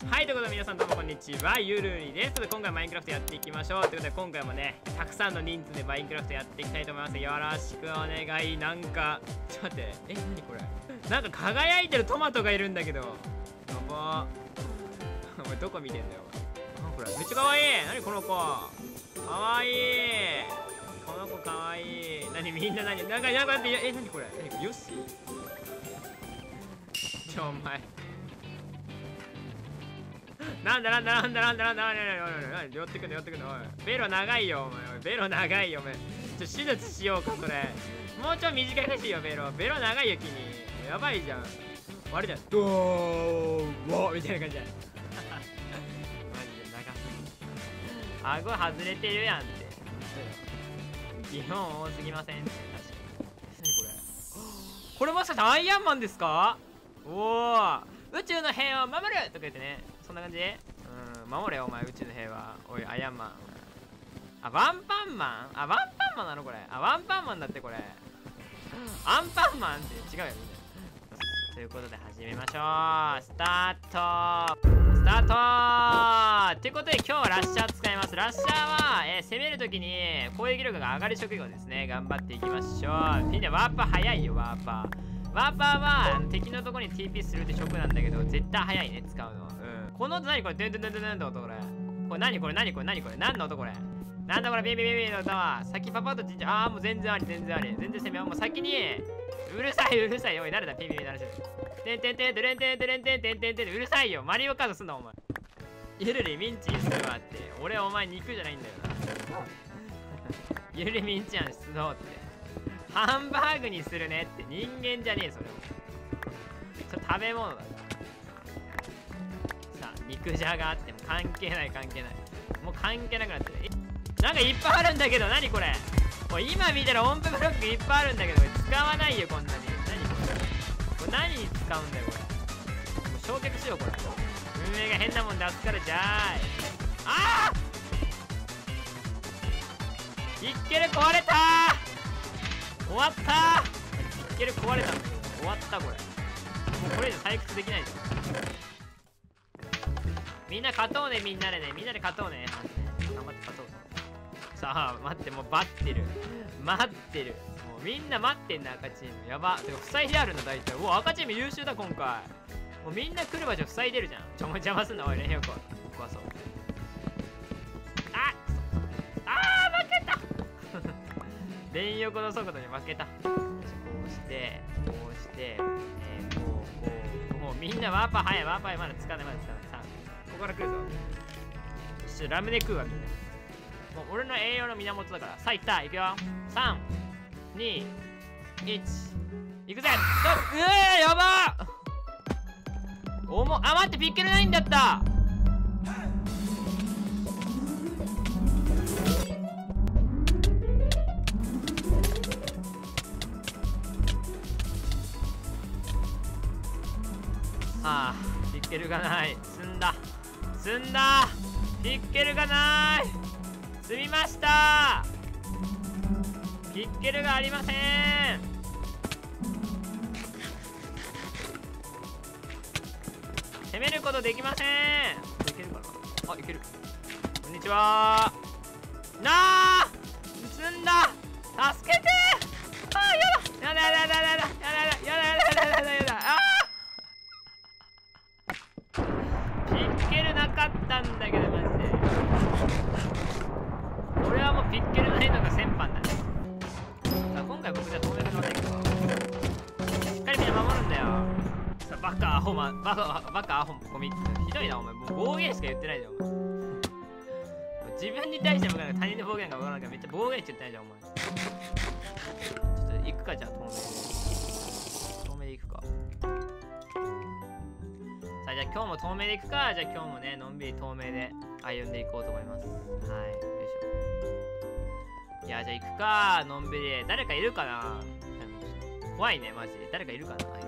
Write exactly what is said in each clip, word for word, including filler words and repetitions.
はい、ということで皆さんどうもこんにちは、ゆるりです。今回マインクラフトやっていきましょう。ということで今回もね、たくさんの人数でマインクラフトやっていきたいと思います。よろしくお願い。なんか、ちょっと待って、え、なにこれ。なんか輝いてるトマトがいるんだけど。やばー。お前どこ見てんだよ、お前。なんこれ、めっちゃかわいい。なにこの子。かわいい。この子かわいい。なにみんななになんか、なんか、え、なにこれ。なによしちょ、お前。なんだなんだなんだなんだなんだなんだなんだ寄ってくんの寄ってくんのおいベロ長いよお前おいベロ長いよお前ちょ手術しようかそれもうちょい短くしようベロベロ長いよ君やばいじゃんあれじゃんドーンみたいな感じだマジで長すぎ顎外れてるやんって基本多すぎませんって確かに何これこれもしかしてアイアンマンですかおお宇宙の平和を守るとか言ってねそんな感じうん守れよお前宇宙の平和おいアイアンマンあワンパンマンあワンパンマンなのこれあワンパンマンだってこれアンパンマンって違うよみんなということで始めましょうスタートスタートということで今日はラッシャー使いますラッシャーは、えー、攻めるときに攻撃力が上がる職業ですね頑張っていきましょうみんなワーパー早いよワーパーワーパーはあの敵のとこに ティーピー するって職なんだけど絶対早いね使うのうんこの音何これドゥンドゥンドゥンドゥンって音これこれ何これ何これ何これ何の音これなんだこれビビビビの音は先パパッとちっちゃいああもう全然あり全然あり全然攻めようもう先にうるさいうるさいおい誰だピピピ鳴らしててんてんてんてんてんてんてんてんてんてんてんうるさいよマリオカードすんなお前ゆるりミンチにするわって俺お前肉じゃないんだよなゆるりミンチやん出動ってハンバーグにするねって人間じゃねえそれもちょっと食べ物だからさあ肉じゃがあっても関係ない関係ないもう関係なくなってるなんかいっぱいあるんだけど何これおい今見たら音符ブロックいっぱいあるんだけど使わないよこんなに何これこれ何に使うんだよこれもう焼却しようこれ運営が変なもんで扱うじゃーいあーいっける壊れたー終わったーいける壊れたんだけど終わったこれもうこれ以上採掘できないじゃんみんな勝とうねみんなでねみんなで勝とうね頑張って勝とうさあ待ってもう待ってる待ってるもうみんな待ってんな赤チームやばてか塞いであるの大体うわ赤チーム優秀だ今回もうみんな来る場所塞いでるじゃんちょもう邪魔すんなおいレンヨコ壊そうああー負けたレン横の速度に負けたこうしてこうして、えー、こうこうもうみんなワーパー早いワーパーまだ使わないまだ使わないさあここから来るぞちょっとラムネ食うわみんなもう俺の栄養の源だからさあいったいくよさんにいちいくぜうえーやばーおもあ待ってピッケルないんだったああピッケルがない積んだ積んだピッケルがない積みましたピッケルがありません攻めることできませんいけるかなあいけるこんにちはなあ積んだ助けてああやだやだやだやだやだやだやだやだやだやだやだあなかったんだけどマジで俺はもうピッケルないのが先般だねさあ今回僕じゃ透明でませんけどしっかりみんな守るんだよさあバカアホマンバカバカアホゴミひどいなお前もう暴言しか言ってないじゃんお前自分に対しても他人の暴言が分からないからめっちゃ暴言しか言ってないじゃんお前ちょっと行くかじゃあ透明で透明で行くかじゃあ今日も透明でいくかじゃあ今日もねのんびり透明で歩んでいこうと思いますはいよいしょいやじゃあ行くかのんびり誰かいるかな怖いねマジで誰かいるかなはい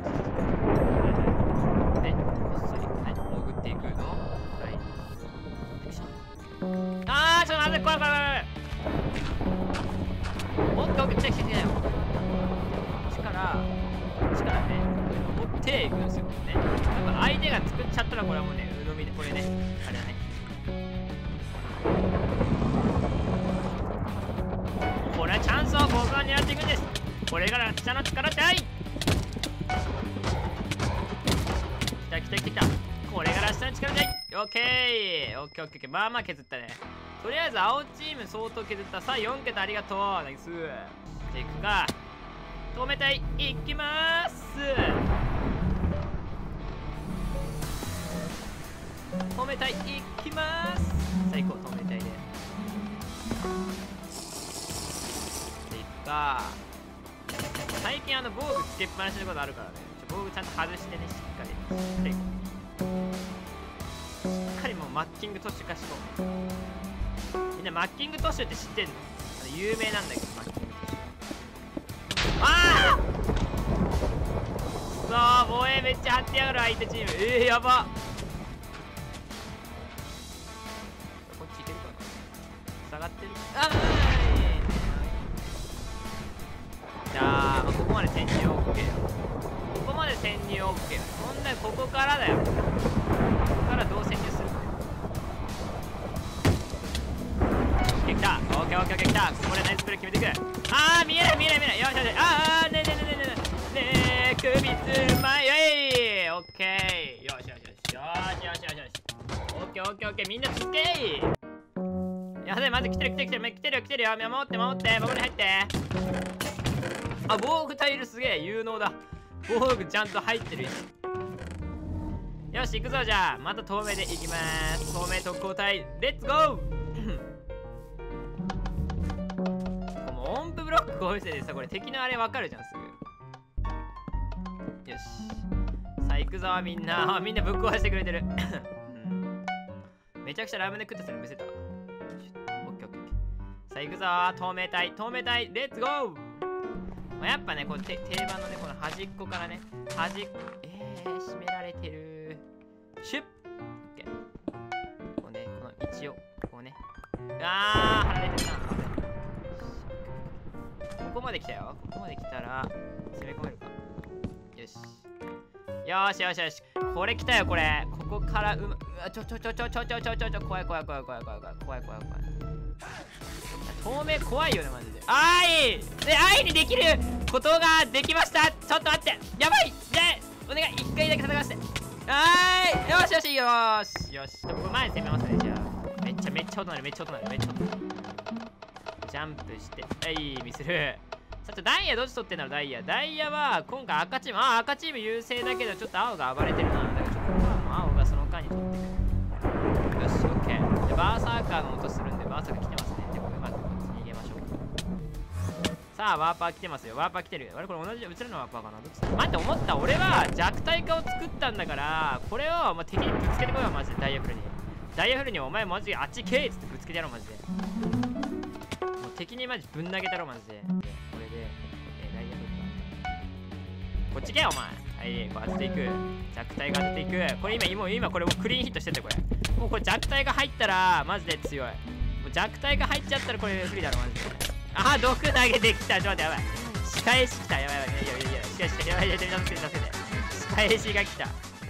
でこっそりはい潜っていくのはいよいしょあーちょっと待って怖い怖い怖いもっと奥チェックしてないよこっちからこっちからね持っていくんですよね。やっぱ相手が作っちゃったらこれはもうね鵜呑みでこれねあれだね。これはチャンスを僕は狙っていくんです。これがラッシャーの力だい。来た来た来た来た。これがラッシャーの力だい。オッケーオッケーオッケーオッケー。まあまあ削ったね。とりあえず青チーム相当削った。さあよん桁ありがとう。ナイス。じゃあいくか。止めたい。いきまーす。止めたい。いきまーす。最高止めたいで。でいくか。最近あの防具つけっぱなしのことあるからね。ちょ防具ちゃんと外してね、しっかり。しっかり。しっかりもうマッキングトッシュ化しこう。みんなマッキングトッシュって知ってんの？あの有名なんだけど、マッキングトッシュ。ああ！さあ、防衛めっちゃ張ってやがる相手チーム。えー、やば。こっち行けるかな？下がってる。あーい。じゃあ、まあ、ここまで潜入 OK よ。ここまで潜入 OK よ。そんなここからだよ。ここからどう潜入するか。来た。オッケーオッケーオッケー来た。これナイスプレー決めていく。あー見えない見えない見えない。よしよし。あーあーねえねえねえねえねえねえ首つまい。えいオッケー。よしよしよしよしよしよしよし。オッケーオッケーオッケーみんなつけー。やべえまず来てる来てる来てる来てる来てるよ。守って守って僕に入って。あ防具タイルすげえ有能だ。防具ちゃんと入ってる。よし行くぞ。じゃあまた透明で行きまーす。透明特攻隊レッツゴー。音符ブロックこういうせいでさ、これ敵のあれわかるじゃん、すぐ。よし。さあ、行くぞ、みんな。みんなぶっ壊してくれてる。うん、めちゃくちゃラムネ食ったそれ見せた。オッケーオッケーオッケー。さあ、行くぞ、透明体、透明体、レッツゴー。まあ、やっぱね、こう定番のね、この端っこからね、端っこ、えー、閉められてる。シュッ。オッケー。こうね、この位置を、こうね。あー、貼られてるな。ここまで来たよ。ここまで来たら攻め込めるか。よしよしよしよし。これ来たよこれ。ここからうまうわちょちょちょちょちょちょちょちょちょ怖い怖い怖い怖い怖い怖い怖い怖い怖い。透明怖いよねマジで。あーいで愛にできることができました。ちょっと待ってやばいでお願い一回だけ戦わせて。はーいよしよしよしよし。これ前に攻めますね。じゃあめっちゃめっちゃ音鳴るめっちゃ音鳴るめっちゃ音鳴る。ジャンプしてはいミスる。さてダイヤどっち取ってんだろう。ダイヤダイヤは今回赤チームあ赤チーム優勢だけどちょっと青が暴れてるな。だからちょっとここはもう青がその間に取ってくる。よしオッケー。でバーサーカーの音するんでバーサーカー来てますね。でこれまずこっち逃げましょう。さあワーパー来てますよ。ワーパー来てる。あれこれ同じうちらのワーパーかな。どっちだ待って思った。俺は弱体化を作ったんだからこれを、まあ、敵にぶつけてこようマジで。ダイヤフルにダイヤフルにお前マジであっちけーっつってぶつけてやろうマジで。敵にマジぶん投げたろマジで。これで、えー、ダイヤフルこっち来やお前。はいこう当てていく。弱体が当てていく。これ今今今これもうクリーンヒットしててこれもうこれ弱体が入ったらマジで強い。もう弱体が入っちゃったらこれ不利だろマジで。あー毒投げてきた。ちょっと待ってやばい仕返し来た。やばいやばいいやいやいや仕返し来た。やばいやばいやばい助けて助けて仕返しが来た。よ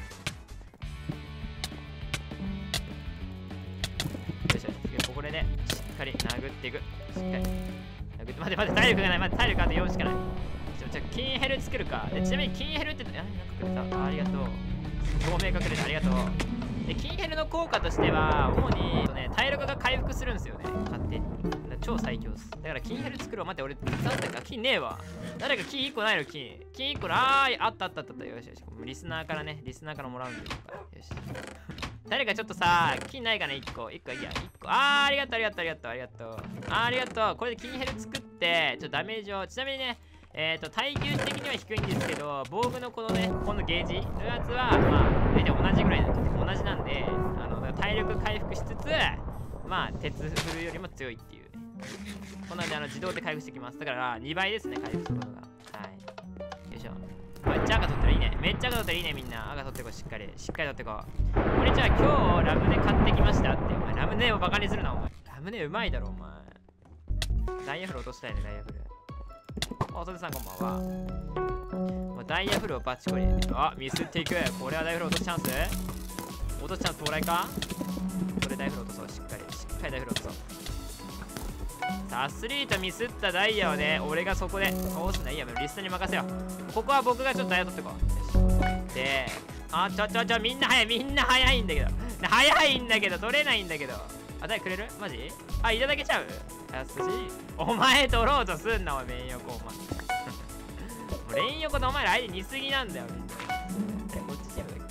いしょここでねしっかり殴っていく。しっかり殴って待って待って体力がない。待って体力あとよんしかない。ちょちょ金ヘル作るか。でちなみに金ヘルってあなんかくれた。あありがとう透明隠れたありがとう。で金ヘルの効果としては主に、ね、体力が回復するんですよね勝手に。超最強です。だから金ヘル作ろう。待って俺何だったか金ねえわ。誰か金いっこないの金金いっこあーあったあったあったあった。よしよしリスナーからねリスナーからもらうんでよし誰かちょっとさ金ないかな。いっこいっこいやいっこあーありがとうありがとうありがとうありがとうあーありがとう。これで金ヘル作ってちょっとダメージをちなみにねえっと耐久的には低いんですけど防具のこのねこのゲージのやつはまあ大体同じぐらいなんで同じなんであの体力回復しつつまあ鉄フルよりも強いっていうね。こんなんであの自動で回復してきます。だからにばいですね回復することが。はいよいしょ。めっちゃ赤取ってるいいね。めっちゃ赤取ってるいいね。みんな赤取ってこうしっかりしっかり取ってこう。これじゃあ今日ラムネ買ってきましたって。お前ラムネをバカにするなお前。ラムネうまいだろお前。ダイヤフル落としたいねダイヤフル。おとでさんこんばんは。もうダイヤフルをバチコリ。あミスっていく。これはダイヤフル落とすチャンス。 落としちゃう到来か。これダイフル落とそう。しっかりしっかりダイフル落とそう。さあアスリートミスったダイヤをね俺がそこで倒すんだ。いいやリストに任せよう。ここは僕がちょっとダイヤ取ってこう。よしであちょちょちょみんな早いみんな早いんだけど早いんだけど取れないんだけど。あダイくれるマジ。あいただけちゃう。優しい。お前取ろうとすんなお前。レン横お前レン横とお前ら相手似すぎなんだよ。こっちチームだ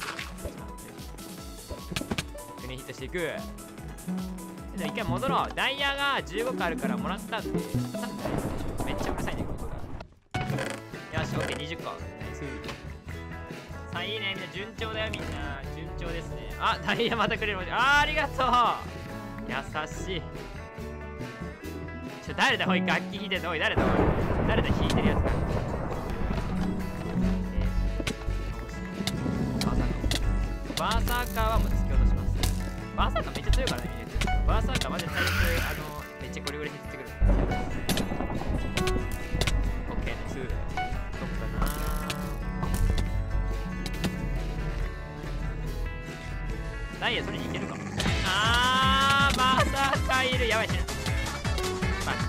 け国ヒットしていく。でも一回戻ろう。ダイヤがじゅうごこあるからもらったんでめっちゃうるさいねここが。よしオッケーにじゅっこ。ナイス。さあいいねみんな順調だよみんな順調ですね。あダイヤまたくれる。あーありがとう優しい。ちょ誰だおい楽器弾いてんの。おい誰だおい誰だ弾いてるやつだ。バーサーカーはもう突き落とします。バーサーカーめっちゃ強いからねみんな。バーサーカーマジで最悪あのめっちゃゴリゴリ引ってくる。オッケーです。どっかなダイヤそれにいけるか。あーバーサーカーいる。やばいしな。バッ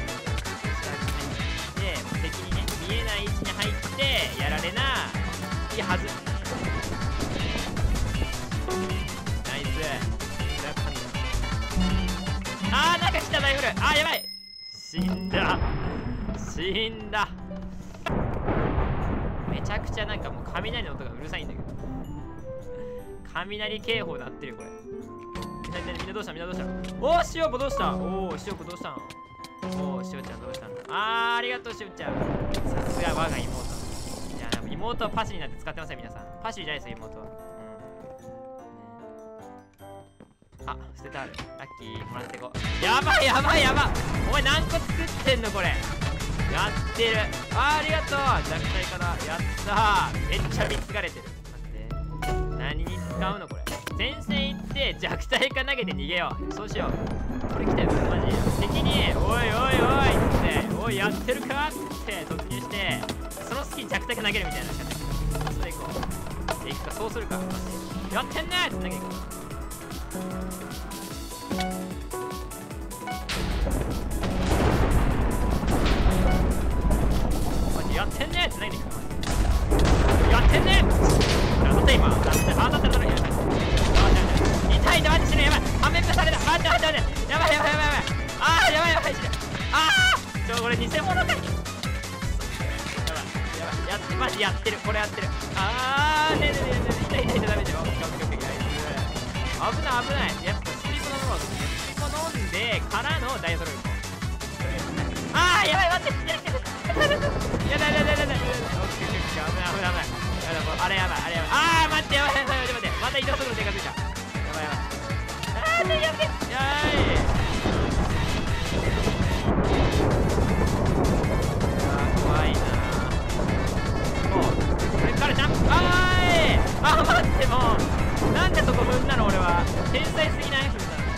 で敵にね見えない位置に入ってやられないはず。ナイス。あーなんか来たダイフル。あーやばい死んだ死んだ。めちゃくちゃなんかもう雷の音がうるさいんだけど。雷警報鳴ってるよこれ。みんなみんなどうしたみんなどうした。おーしおぽどうした。おーしおぽどうしたの。おーしおちゃんどうしたの。あーありがとうしおちゃん。さすが我が妹。いやでも妹はパシリになって使ってますよ皆さん。パシリじゃないですよ妹は。あ、捨ててある。ラッキー、もらっていこう。やばいやばいやばい。お前何個作ってんのこれ。やってる。あー、ありがとう。弱体かな。やったー。めっちゃ見つかれてる。待って。何に使うのこれ。前線行って弱体化投げて逃げよう。そうしよう。これ来たよ。マジ。敵に、おいおいおいって、おいやってるかって突入して、その隙に弱体化投げるみたいな感じ。それ行こう。で、行くか、そうするか。やってんねーって投げるか。やってんねってないんだけど。やってんね当たった今。当たった当たった当たった。痛い痛い待って死ぬ。やばい半面された。待って待って待って。やばいやばいやばいやばい。あーやばいやばい死ぬ。あーちょこれ偽物かい。やばいやばいやってマジやってるこれやってる。あーねえねえねえねえ痛い痛い痛いダメだよ。危ない危ない。やっぱスピード飲むわ。スピード飲んでからのダイヤソル。あーやばい待って来てる来てる。やだやだやだやだやだ。危ない危ない危ない。あれやばいあれやばい。あー待ってやばいやばいやばい。また移動速度でかついた。やばいやばい。あーやばい。やーい。あー怖いなー。もうこれからジャンプ。あーい。あー待ってもうなんでそこ踏んだの俺は。天才すぎない踏んだの。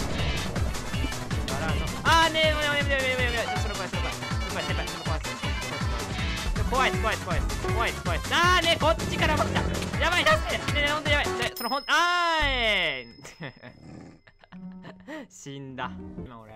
あーねえもうやめやめやめやめやめ。それ怖いそれ怖い。それ怖い先輩それ怖い。怖い怖い怖い怖い怖い。あーねこっちから持った。やばい出してねえほんとやばい。そのほんあーい死んだ今俺。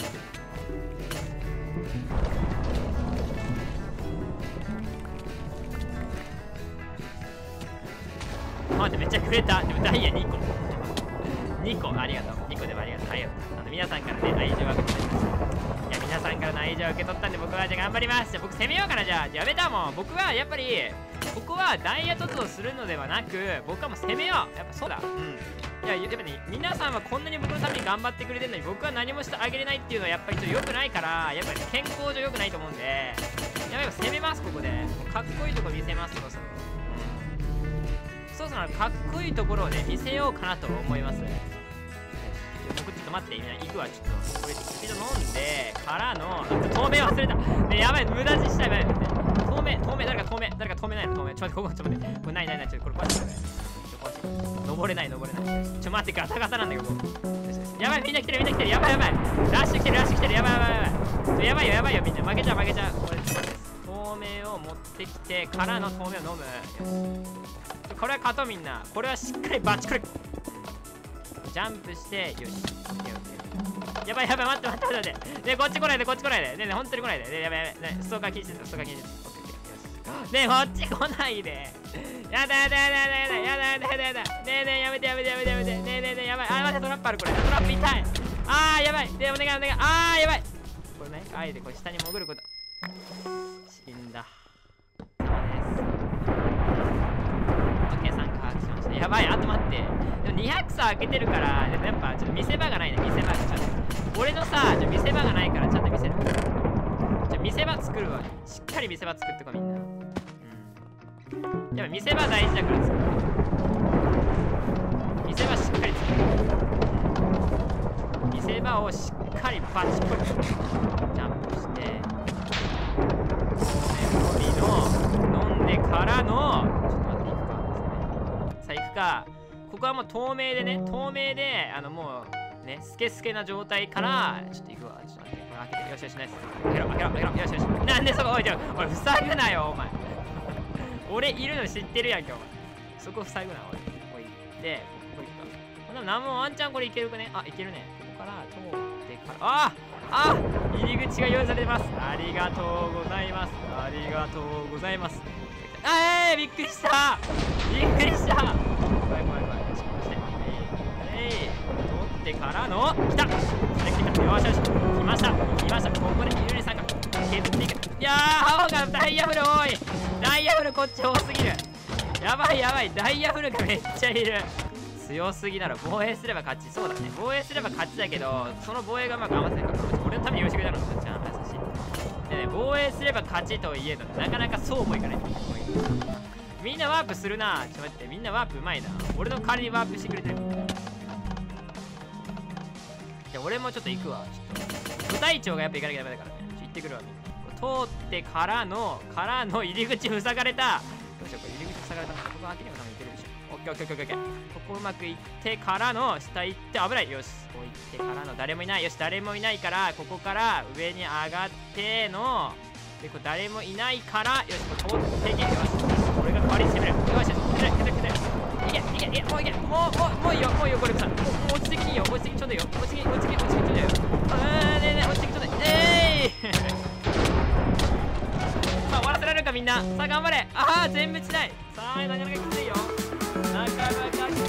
待ってめっちゃくれた。でもダイヤにこにこありがとう。にこでもありがとう。ありがとう。あの皆さんからね愛情は受け取りました。いや皆さんからの愛情を受け取ったんで僕はじゃあ頑張ります。じゃあ僕攻めようかな。じゃあやめたもん。僕はやっぱりここはダイヤ突をするのではなく僕はもう攻めよう。やっぱそうだ。うんいややっぱね皆さんはこんなに僕のために頑張ってくれてるのに僕は何もしてあげれないっていうのはやっぱりちょっと良くないからやっぱり健康上良くないと思うんでやばい攻めます。ここでかっこいいとこ見せます。そろそろそうそうかっこいいところをね見せようかなと思います。僕ちょっと待って今行くわ。ちょっとこれスピード飲んでからの透明忘れたね。やばい無駄死した。やばい透明透明誰か透明誰か透明ないの透明。ちょっと待ってここちょっと待ってこれないないないちょっとこれ壊してくれ。登れない登れない。ちょ待ってガタガタなんだけど。やばいみんな来てるみんな来てる。やばいやばいラッシュ来てるラッシュ来てる。やばいやばいやばいやばいよやばいよみんな負けちゃう負けちゃう。これ透明を持ってきてからの透明を飲む。よしこれは勝とうみんな。これはしっかりバチコリジャンプして、よし。オッケーオッケー。やばいやばい、待って待って待って待って。ね、こっち来ないで、こっち来ないで。ねね、本当に来ないで。ね、やばいやばい。ね、ストーカー禁止です、ストーカー禁止です。オッケーオッケー。よし。ね、こっち来ないで。やだやだやだやだやだやだやだやだやだ。ねえねえ、やめてやめてやめてやめて。ねえねえねえ、やばい。あ、待って、トラップある、これ。トラップ痛い。あー、やばい。で、お願いお願い。あー、やばい。これね、あえてこれ下に潜ること。死んだ。やばい、あと待って。でもにひゃくさ開けてるから、でもやっぱちょっと見せ場がないね、見せ場がちょっと。俺のさ、ちょ見せ場がないからちゃんと見せる。ちょ見せ場作るわ。しっかり見せ場作ってこみんな。うん。やっぱ見せ場大事だから作る。見せ場しっかり作る。見せ場をしっかりバチコリ。ジャンプして。の飲んでからの、さあ行くか。ここはもう透明でね、透明で、あのもうね、スケスケな状態から、ちょっと行くわ。ちょっと待って、これ開けて、よしよし、ナイス。開けろ、開けろ、開けろ、よしよし。なんでそこ置いてる、おい、塞ぐなよ、お前。俺いるの知ってるやんけ、お前。そこ塞ぐな、おい。ここ行って、ここ行くか。ほんなら、なんもワンチャンこれいけるかね。あ、いけるね。ここから通ってから、ああ入り口が用意されてます。ありがとうございます。ありがとうございます。あー、びっくりした。びっくりした。怖い怖い怖い。よし、こうして。えい、えい。取ってからの、来た。来た来た。よしよし。来ました。来ました。ここでゆりさんが削っていく。いやー、青がダイヤフル多い。ダイヤフルこっち多すぎる。やばいやばい。ダイヤフルがめっちゃいる。強すぎだろ。防衛すれば勝ち。そうだね。防衛すれば勝ちだけど、その防衛がうまく合わせないから、俺のために用意してくれたのか。じゃあ、優しい。でね、防衛すれば勝ちといえど、なかなかそうもいかない。みんなワープするな。ちょっと待って、みんなワープうまいな。俺の代わりにワープしてくれてる。じゃあ俺もちょっと行くわ。ちょっと部隊長がやっぱ行かなきゃダメだからね。ちょっと行ってくるわ。通ってからの、からの入り口塞がれた。どうしよう、これ入り口塞がれた。ここ開ければ多分行けるでしょ。オッケーオッケーオッケーオッケー。ここうまくいってからの、下行って危ない。よし。こう行ってからの、誰もいない。よし、誰もいないから、ここから上に上がっての、で、これ誰もいないから、よし、これ通っていけ。よし。俺が代わりに攻める。よしよし。くれくれくれ。いけいけいけ。もういけ。もう、もう、もういいよ。もういいよ、これさん。もう、もう落ちてきていいよ。落ちてきてちょうどいいよ。落ちてきて、落ちてきて、落ちてきてちょうどいいよ。あー、ねえねえ、落ちてきてちょうだい。えーいさあ、終わらせられるかみんな。さあ、頑張れ。あー、全部しない。さあ、なかなかきついよ。なかなかきつい。